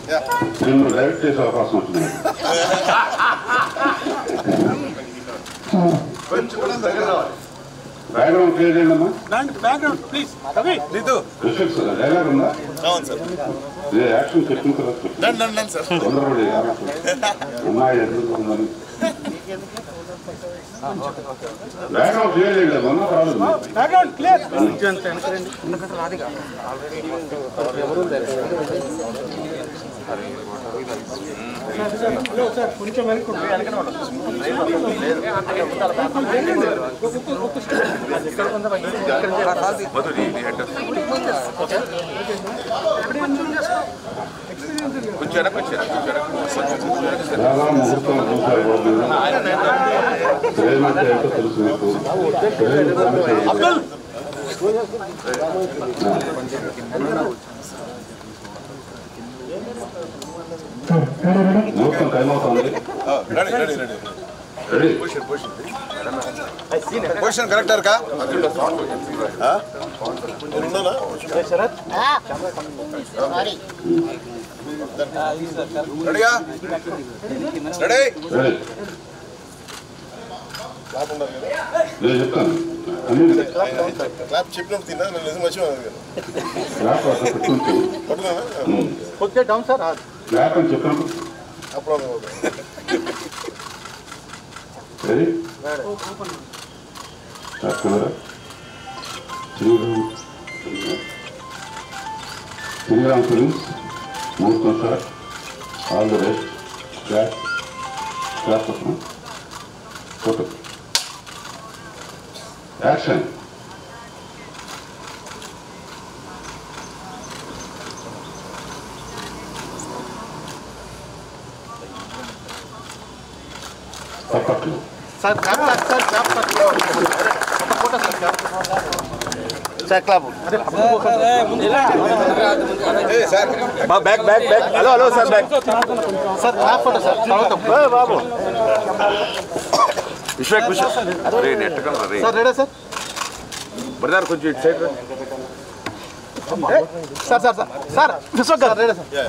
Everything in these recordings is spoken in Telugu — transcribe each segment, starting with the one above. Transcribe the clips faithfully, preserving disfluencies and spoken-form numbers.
నిన్ను డైరెక్ట్ చేసే అవకాశం వచ్చింది. బ్యాక్గ్రౌండ్ క్లియర్ చేయండి అమ్మా. Background please. డైలాగ్ ఉందా? యాక్షన్ చెప్పిన తర్వాత తొందరపడి అమ్మాయి ఎదుర్కొందని బ్యాక్గ్రౌండ్ క్లియర్ చేయండి అమ్మా. Background clear. కొంచెం చాలా ముహూర్తం చూసారు. ప్రేమ అంటే ఏంటో తెలుసు మీకు. ముహూర్తం టైం అవుతుంది. పొజిషన్ కరెక్టర్ కా రెడీగా రెడీ నేను చెప్తాను క్లాప్ చెప్పినప్పుడు తిన్నా నిజం మర్చిపోయాను. Okay down sir. క్లాప్ అని చెప్పినప్పుడు అప్పుడు శ్రీరామ్ ఫిలిమ్స్ ముహూర్తం sir. All the best. Clap clap photo action. తప్పట్లు sir clap sir clap photo sir clap sir clap. Back back back hello hello sir back sir clap photo sir బాబు. విశ్వక్ విశ్వక్ రే నెట్ కలర్ రే సార్ రెడీ సార్. బ్రదర్ కొంచెం ఇటు side sir sir sir sir Vishwak garu ready sir.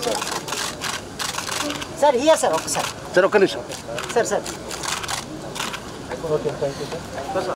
Sir here sir ఒకసారి సార్ ఒక్క నిమిషం sir sir okay thank you sir.